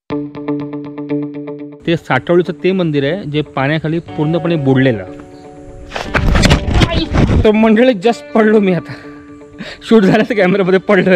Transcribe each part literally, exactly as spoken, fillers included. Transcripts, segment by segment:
ते साटवलीचं ते मंदिर आहे जे पाण्याखाली पूर्णपणे बुडलेलं. तर मंडळी जस्ट पडलो मी आता, शूट झालं तर कॅमेरामध्ये पडलं.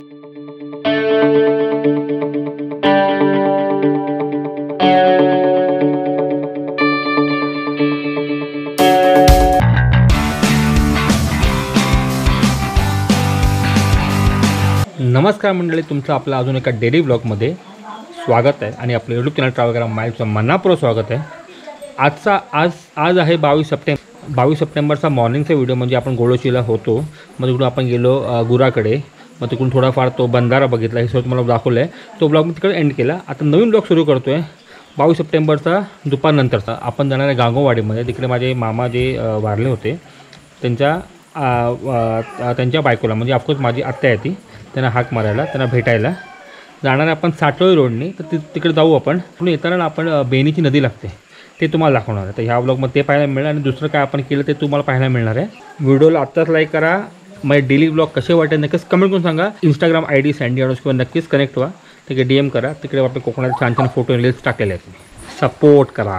नमस्कार मंडळी, तुमचं आपलं अजून एका डेली ब्लॉगमध्ये स्वागत आहे आणि आपलं यूट्यूब चॅनल ट्रॅव्हल करा माईलचं मनापूर्वक स्वागत आहे. आजचा आज आज आहे बावीस सप्टेंबर बावीस सप्टेंबरचा मॉर्निंगचा व्हिडिओ. म्हणजे आपण गोळोशीला होतो, मग तिकडून आपण गेलो गुराकडे, मग तिकडून थोडाफार तो बंधारा बघितला, हे सगळं तुम्हाला दाखवलं आहे. तो ब्लॉग मी तिकडे एंड केला. आता नवीन ब्लॉग सुरू करतो आहे बावीस सप्टेंबरचा दुपारनंतरचा. आपण जाणार आहे गांगोवाडीमध्ये. तिकडे माझे मामा जे वारले होते त्यांच्या त्यांच्या बायकोला, म्हणजे ऑफकोर्स माझी आत्या आहे ती, त्यांना हाक मारायला, त्यांना भेटायला जाणार आपण साटोळी रोडनी. तर ति तिकडे जाऊ आपण. पण येताना आपण बेनीची नदी लागते, ते तुम्हाला दाखवणार आहे. तर ह्या ब्लॉगमध्ये ते पाहायला मिळणार आणि दुसरं काय आपण केलं ते तुम्हाला पाहायला मिळणार आहे. व्हिडिओला आत्ताच लाईक करा. माझे डेली ब्लॉग कसे वाटेल नक्कीच कमेंट करून सांगा. इंस्टाग्राम आय डी सँडी आडोस किंवा नक्कीच कनेक्ट व्हा, तिकडे डी एम करा. तिकडे आपण कोकणात छान छान फोटो रील्स टाकलेले आहेत, सपोर्ट करा.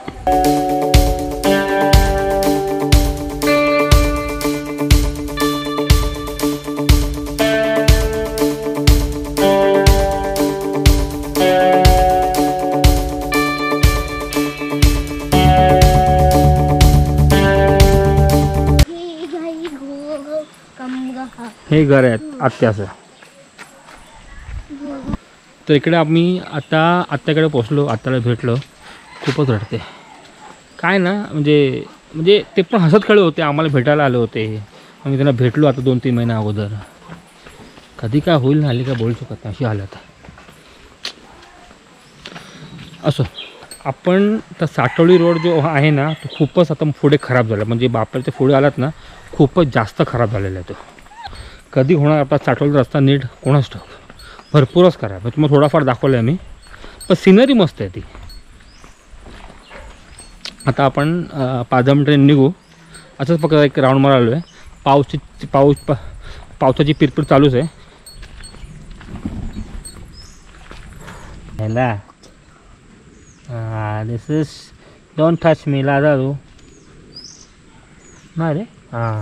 हे घर आहे आत्याचं. तर इकडे आम्ही आता आत्याकडे पोचलो, आत्याला भेटलो. खूपच रडते काय ना, म्हणजे म्हणजे ते पण हसत खेळ होते, आम्हाला भेटायला आले होते. आम्ही त्यांना भेटलो आता दोन तीन महिन्या अगोदर. कधी काय होईल ना, आली काय बोलू शकत नाही, अशी हालत. असो, आपण तर साटोळी रोड जो आहे ना, तो खूपच आता पुढे खराब झाला. म्हणजे बापरच्या पुढे आलात ना, खूपच जास्त खराब झालेला आहे तो. कधी होणार आपला साटोळी रस्ता नीट कोणाच ठाऊक. भरपूरच खराब आहे. तुम्हाला थोडाफार दाखवलं आहे मी, पण सिनरी मस्त आहे ती. आता आपण पाच दहा मिनिटं निघू. असंच फक्त एक राऊंड मारालो आहे. पाऊसची पाऊस पा पावसाची पिरपीर चालूच आहे. ह्याला हां this is don't touch me लादा तू नाही रे. हां,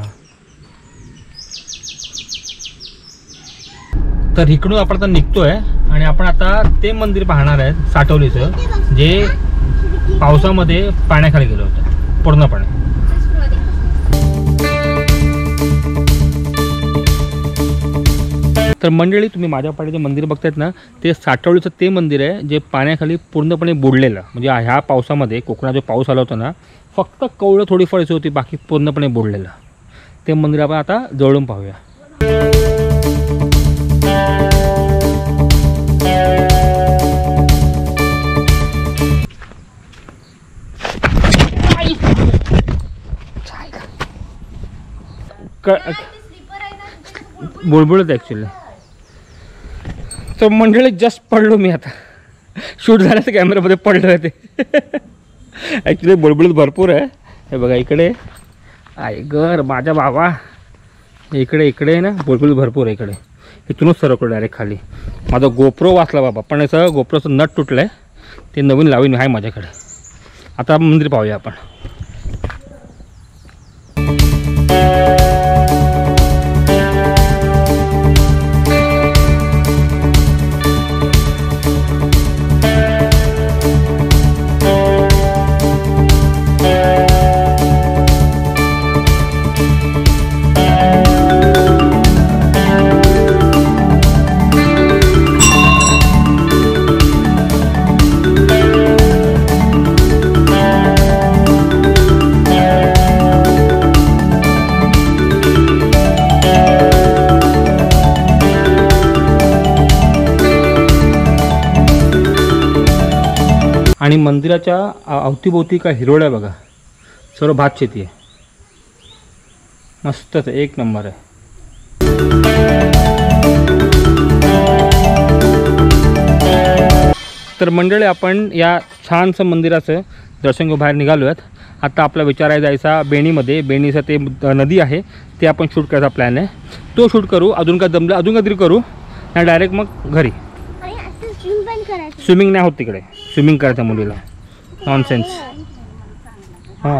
तर इकडून आपण आता निघतोय आणि आपण आता ते मंदिर पाहणार आहे साटोलीचं, जे पावसामध्ये पाण्याखाली गेलं होतं पूर्णपणे. तर मंडळी, तुम्ही माझ्या पाठीचे मंदिर बघतायत ना, ते साटोलीचं ते मंदिर आहे जे पाण्याखाली पूर्णपणे बुडलेलं. म्हणजे ह्या पावसामध्ये, कोकणात जो पाऊस आला होता ना, फक्त कवळं थोडीफार यायची होती, बाकी पूर्णपणे बुडलेलं. ते मंदिर आपण आता जवळून पाहूया. बुळबुळत ॲक्च्युली. तर मंडळी जस्ट पडलो मी आता, शूट झालं तर कॅमेरामध्ये पडलं आहे ते. ॲक्च्युली बुळबुळत भरपूर आहे. हे बघा इकडे आहे घर माझ्या बाबा, इकडे इकडे ना बुळबुळ भरपूर आहे. इकडे इथूनच सरकलो डायरेक्ट खाली. माझा गोप्रो वाचला बाबा, पण याचं गोप्रोचं नट तुटलं आहे, ते नवीन लावीन आहे माझ्याकडे. आता मंदिर पाहूया आपण. आणि मंदिराच्या अवतीभोवती काय हिरवळ बघा, सर्व भात शेती आहे. मस्तच एक नंबर आहे. तर मंडळी, आपण या छानसं मंदिराचं दर्शन घेऊन बाहेर निघालो आहेत. आता आपला विचार आहे जायचा बेणीमध्ये. बेणीचं ते नदी आहे, ते आपण शूट करायचा प्लॅन आहे. तो शूट करू. अजून काय जमलं अजून काहीतरी करू, आणि डायरेक्ट मग घरी. करायचं. स्विमिंग नाही होत तिकडे, स्विमिंग करायचं मुलीला. नॉनसेन्स. हां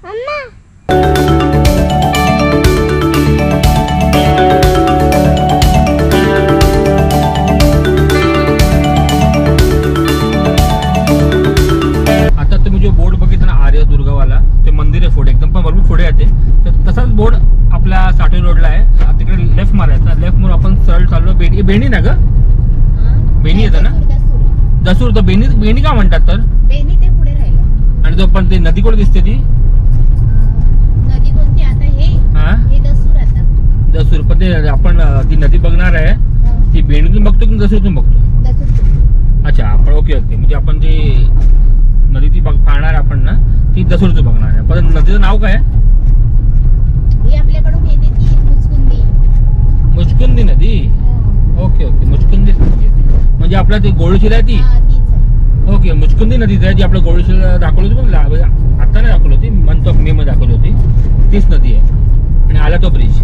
आता तुम्ही जो बोर्ड बघितला ना आर्य दुर्गावाला, ते मंदिर आहे पुढे एकदम, पण भरपूर पुढे आहे ते. तर तसाच बोर्ड आपल्या साठे रोडला आहे. तिकडे लेफ्ट मारायचा, लेफ्ट म्हणून आपण सरळ चाललो. बेणी बेणी ना ग, बेणी येतं ना, दसूर. तर बेणी बेणी का म्हणतात तर? बेणी ते पुढे राहिलं. आणि तो पण ते नदी कुठे दिसते ती? नदी कोणती आता? हे हा हे दसूर. आता दसूर. पण ते आपण ती नदी बघणार आहे ती बेणीतून बघतो की दसूरतून बघतो? दसूर. अच्छा आपण ओके ओके. म्हणजे आपण ती नदी ती बघ पाहणार आपण ना, ती दसूरचं बघणार आहे. पण नदीचं नाव काय? ही आपल्याकडून येते ती मुचकुंदी. मुचकुंदी नदी. Okay okay. मुचकुंदी नदी आहे. म्हणजे आपल्या ती गोळशीला आहे ती. हा, तीच आहे. ओके. मुचकुंदी नदीच आहे जी आपल्या गोळशीला दाखवली होती. पण आता नाही दाखवली होती, मंथ ऑफ मे मध्ये दाखवली होती. तीच नदी आहे. आणि आला तो ब्रिज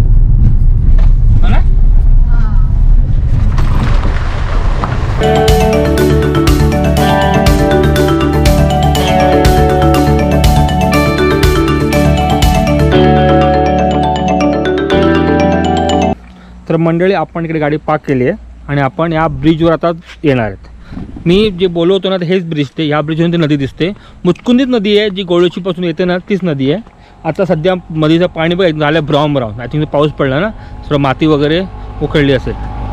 ना. तर मंडळी आपण इकडे गाडी पार्क केली आहे आणि आपण या ब्रिजवर आता येणार आहेत. मी जे बोललो होतो ना हेच ब्रिज, ते ह्या ब्रिजवरून ती नदी दिसते. मुचकुंदीत नदी आहे जी गोळशीपासून येते ना, तीच नदी आहे. आता सध्या नदीचं पाणी बघ झालं ब्राऊन ब्राऊन. आय थिंक पाऊस पडला ना, थोडं माती वगैरे उखळली असेल.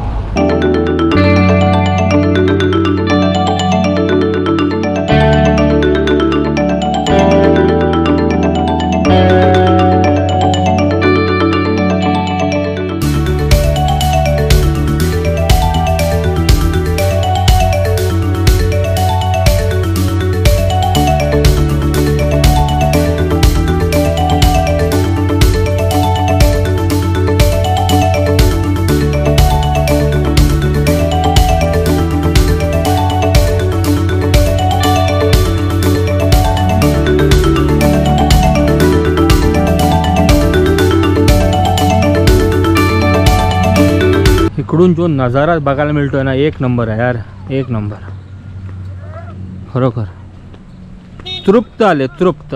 इकडून जो नजारा बघायला मिळतोय ना, एक नंबर आहे यार, एक नंबर. खरोखर तृप्त आले, तृप्त.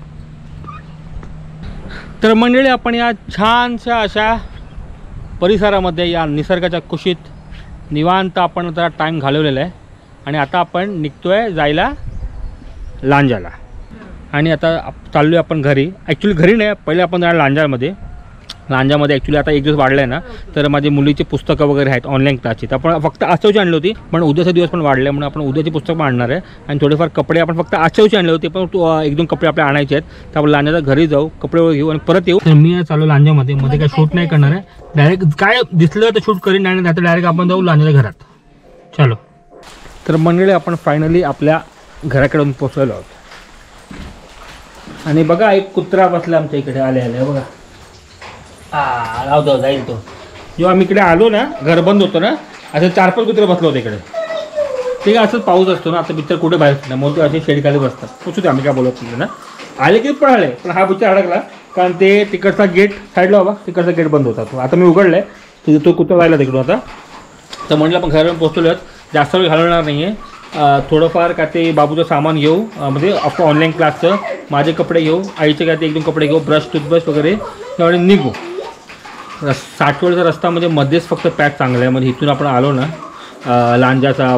तर मंडळी आपण या छानशा अशा परिसरामध्ये या निसर्गाच्या कुशीत निवांत आपण जरा टाईम घालवलेला आहे. आणि आता आपण निघतोय जायला लांजाला. आणि आता चाललो आहे आपण घरी. ॲक्च्युली घरी नाही, पहिले आपण जाणार लांजामध्ये. लांजामध्ये ॲक्च्युली आता एक दिवस वाढलं आहे ना, तर माझी मुलीची पुस्तकं वगैरे आहेत ऑनलाईन क्लासची. तर आपण फक्त आजच्यावरची आणली होती, पण उद्याचा दिवस पण वाढले म्हणून आपण उद्याची पुस्तक पण आणणार आहे. आणि थोडेफार कपडे आपण फक्त आजच्यावरची आणले होते, पण एक दोन कपडे आपल्याला आणायचे आहेत. तर आपण लांजाच्या घरी जाऊ, कपडे वगैरे घेऊ आणि परत येऊ. तर मी चालू लांजामध्ये, मध्ये काय शूट नाही करणार आहे. डायरेक्ट काय दिसलं तर शूट करीन, नाही तर डायरेक्ट आपण जाऊ लांजाच्या घरात. चलो. तर मंडळी आपण फायनली आपल्या घराकडून पोचलेलो आहोत. आणि बघा एक कुत्रा बसला आमच्या इकडे आले आले बघा. हा लावतो जाईल तो. जेव्हा आम्ही इकडे आलो ना, घर बंद होतं ना, असं चार पाच कुत्रे बसलो होते इकडे. ठीक आहे, असंच पाऊस असतो ना, आता बिचार कुठे बाहेर ना, मग ते असे शेडखाली बसतात. पोचू दे, आम्ही काय बोलत नाही ना. आले की पळाले, पण हा बिचार अडकला कारण ते तिकडचा गेट साईडला बाबा, तिकडचा गेट बंद होता. तो आता मी उघडलाय, तिथे तो कुत्रा राहिला तिकडून. आता तर म्हटलं आपण घरावर पोचलो, जास्त वेळ घालवणार नाही आहे. थोडंफार काय ते बाबूचं सामान घेऊ, म्हणजे आपलं ऑनलाईन क्लासचं, माझे कपडे घेऊ, आईचे काय ते एक दोन कपडे घेऊ, ब्रश टूथब्रश वगैरे, त्यामुळे निघू. साठवडचा रस्ता म्हणजे मध्येच फक्त पॅक चांगला आहे. म्हणजे इथून आपण आलो ना लांजाचा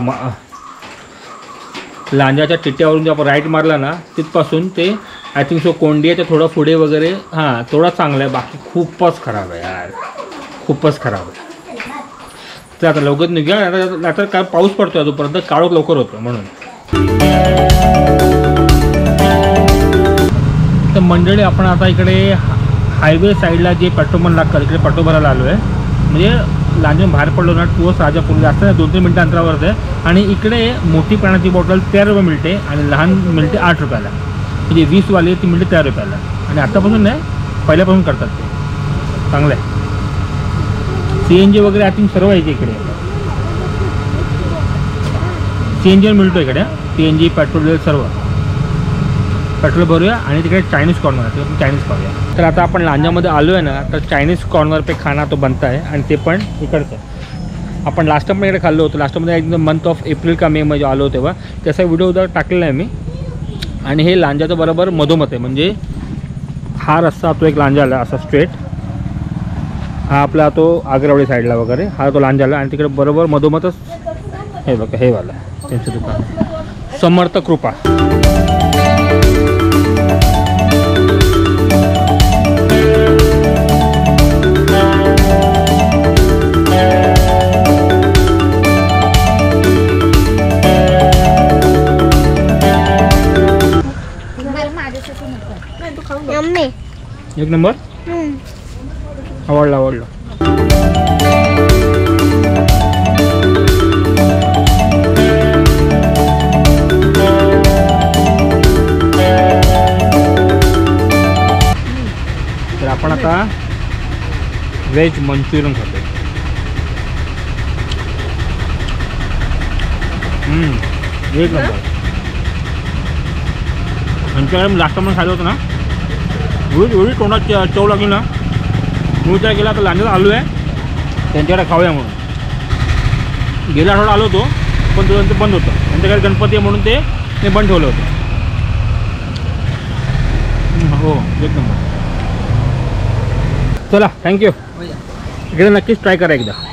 लांजाच्या टिट्यावरून जे आपण राईट मारला ना, तिथपासून ते आय थिंक सो कोंडियाच्या थोडं पुढे वगैरे, हां थोडा चांगला आहे. बाकी खूपच खराब आहे यार, खूपच खराब आहे. तर आता लवकर निघूया, आता आता काय पाऊस पडतो आहे तोपर्यंत काळोख लवकर होतो म्हणून. तर मंडळी आपण आता इकडे हायवे साईडला जे पेट्रोल पंप लागतं इकडे पेट्रोल भरायला आलो आहे. म्हणजे लांजून बाहेर पडलो ना, टूवर्स राजापूर, जास्त नाही दोन तीन मिनटं अंतरावरच आहे. आणि इकडे मोठी पाण्याची बॉटल तेरा रुपये मिळते आणि लहान मिळते आठ रुपयाला. म्हणजे वीसवाली ती मिळते तेरा रुपयाला. आणि आत्तापासून नाही, पहिल्यापासून करतात ते, चांगलं आहे. सी एन जी वगैरे आय थिंक सर्व आहे इकडे. सी एन जी मिळतो इकडे, सी एन जी पेट्रोल सर्व. पेट्रोल भरूया आणि तिकडे चायनीज कॉर्नर आहे, आपण चायनीज खाऊया. तर आता आपण लांजामध्ये आलो आहे ना, तर चायनीज कॉर्नर पे खाना तो बनता आहे आणि ते पण इकडचं. आपण लास्ट टाइम पण इकडे खाल्लो होतो. लास्ट टाइममध्ये एकदम मंथ ऑफ एप्रिल का मे मध्ये आलो तेव्हा त्याचा व्हिडिओ उद्या टाकलेला आहे मी. आणि हे लांजाचं बरोबर मधोमध आहे, म्हणजे हा रस्ता तो एक लांजा आला असा स्ट्रेट, हा आपला तो आग्रावडी साईडला वगैरे हा तो लांजा आला आणि तिकडे बरोबर मधोमधच हे बघा हे वाला त्यांचं दुकान समर्थ कृपा. एक नंबर आवडला आवडला. तर आपण आता व्हेज मंचुरियन खातो. एक नंबर मंचुरियन लास्ट टाइम खाल्लं होतं ना, एवढी एवढी तोंडात चव लागली ना, मी विचार केला तर लांजात आलो आहे त्यांच्याकडे खाऊया म्हणून. गेल्या आठवडा आलो होतो पण तुझं बंद होतं, त्यांच्याकडे गणपती आहे म्हणून ते ते बंद ठेवलं होतं. हो एक नंबर. चला थँक्यू. इकडे नक्कीच ट्राय करा एकदा.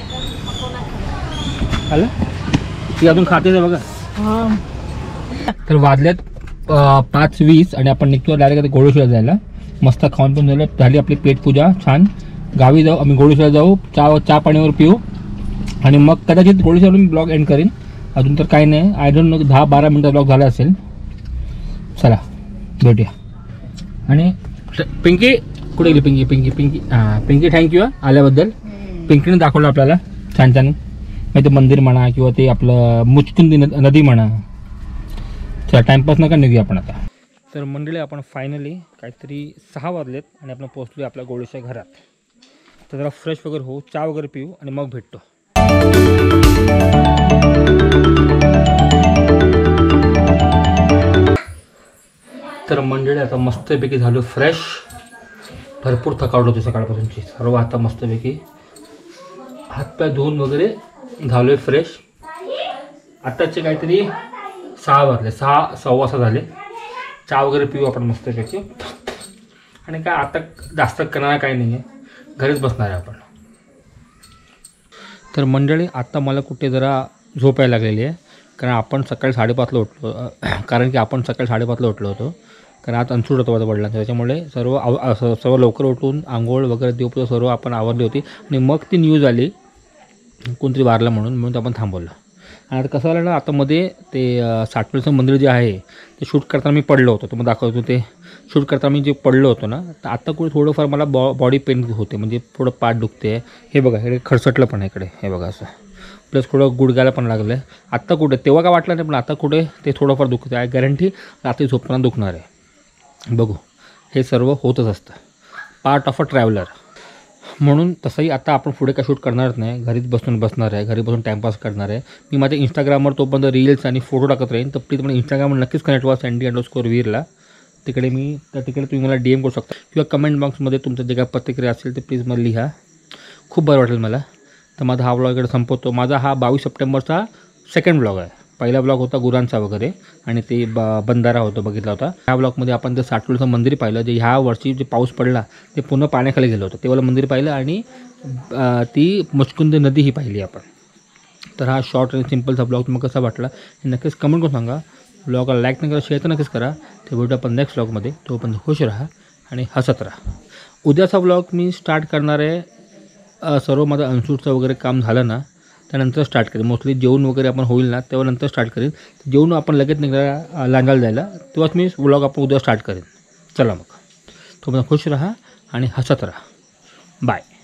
आलं ती अजून खातेच आहे बघा. तर वाजल्यात पाच वीस आणि आपण निघतो डायरेक्ट आता घोडेश्वरला जायला. मस्त खाऊन पण झालं, झाली आपली पेटपूजा छान. गावी जाऊ आम्ही, घोडेश्वरला जाऊ, चहा चहा पाण्यावर पिऊ आणि मग कदाचित घोडेश्वरून ब्लॉग एंड करीन. अजून तर काही नाही, आय डोंट नो दहा बारा मिनटं ब्लॉग झाला असेल. चला भेटूया. आणि पिंकी कुठे गेली? पिंकी पिंकी पिंकी हां पिंकी थँक्यू आल्याबद्दल. पिंकीने दाखवलं आपल्याला छान छान, मग ते मंदिर म्हणा किंवा ते आपलं मुचकुंदी नदी म्हणा. चला टाईमपास नका निघूया आपण आता. तर मंडळी आपण फायनली काहीतरी सहा वाजलेत आणि आपण पोहोचलो आपल्या गोडेश्वर घरात. तर जरा फ्रेश वगैरे होऊ, चहा वगैरे पिऊ आणि मग भेटतो. तर मंडळी आता मस्तपैकी झालो फ्रेश. भरपूर थकावट होती सकाळपासूनची, सर्व आता मस्तपैकी हातपाय धुवून वगैरे झालो आहे फ्रेश. आत्ताचे काहीतरी सहा वाजले, सहा सव्वा सहा झाले. चहा वगैरे पिऊ आपण मस्तपैकी. आणि काय आता जास्त करणार काही नाही आहे, घरीच बसणार आहे आपण. तर मंडळी आता मला कुठे जरा झोप यायला लागलेली आहे, कारण आपण सकाळी साडेपाचला उठलो. कारण की आपण सकाळी साडेपाचला उठलो होतो, कारण आज अनसूट होतं माझं वडिलांचं. त्याच्यामुळे सर्व आव सर्व लवकर उठून आंघोळ वगैरे देवपूजा सर्व आपण आवरली होती. आणि मग ती न्यूज आली कोणतरी वारलं म्हणून, म्हणून आपण थांबवलं. आणि आता कसं झालं ना, आता मध्ये ते साठवडचं मंदिर जे आहे ते शूट करताना मी पडलो होतो, तुम्हाला दाखवतो. ते शूट करताना मी जे पडलो होतो ना, तर आता कुठे थोडंफार मला बॉ बॉडी पेन होते, म्हणजे थोडं पाठ दुखते. हे बघा इकडे खरचटलं पण आहे इकडे, हे बघा असं. प्लस थोडं गुडघ्याला पण लागलं आहे. आत्ता कुठे, तेव्हा काय वाटलं नाही, पण आता कुठे ते थोडंफार दुखते आहे. गॅरंटी रात्री झोपताना दुखणार आहे. बघू, हे सर्व होतच असतं, पार्ट ऑफ अ ट्रॅव्हलर. म्हणून तसंही आता आपण पुढे काय शूट करणारच नाही, घरीच बसून बसणार आहे, घरी बसून टाईमपास करणार आहे. मी माझ्या इंस्टाग्रामवर तोपर्यंत रील्स आणि फोटो टाकत राहीन. तर प्लीज मला इंस्टाग्रामवर नक्कीच कनेक्ट व्हा, सँडी अंडरस्कोर वीरला. तिकडे मी त्या तिकडे तुम्ही मला डी एम करू शकता किंवा कमेंट बॉक्समध्ये तुमचं जे काय प्रतिक्रिया असेल ते प्लीज मला लिहा, खूप बरं वाटेल मला. तर माझा हा ब्लॉग इकडे संपवतो. माझा हा बावीस सप्टेंबरचा सेकंड ब्लॉग आहे. पहिला ब्लॉग होता गुरांचा वगैरे आणि ते ब बंधारा होता बघितला होता. ह्या ब्लॉगमध्ये आपण ते साठवडचं मंदिर पाहिलं, जे ह्या वर्षी जे पाऊस पडला ते पूर्ण पाण्याखाली गेलं होतं, तेव्हा मंदिर पाहिलं. आणि ती मुचकुंद नदी ही पाहिली आपण. तर हा शॉर्ट आणि सिम्पलचा ब्लॉग तुम्हाला कसा वाटला हे नक्कीच कमेंट करून सांगा. ब्लॉगला लाईक नाही करा, शेअर तर नक्कीच करा. ते भेटू आपण नेक्स्ट ब्लॉगमध्ये. तोपर्यंत खुश राहा आणि हसत राहा. उद्याचा ब्लॉग मी स्टार्ट करणार आहे, सर्व माझं अनसूटचं वगैरे काम झालं ना त्यानंतर स्टार्ट करेन. मोस्टली जेवण वगैरे आपण होईल ना तेव्हा नंतर स्टार्ट करेन. जेवण आपण लगेच निघायला लांजायला जायला, तेव्हाच मी ब्लॉग आपण उद्या स्टार्ट करेन. चला मग, तोपर्यंत खुश राहा आणि हसत राहा. बाय.